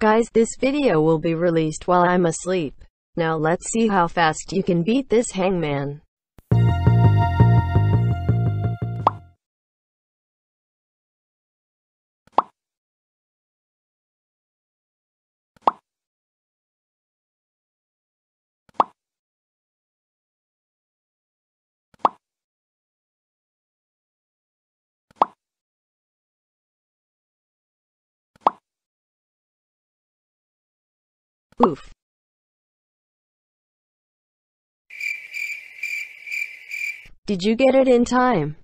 Guys, this video will be released while I'm asleep. Now let's see how fast you can beat this hangman. Oof. Did you get it in time?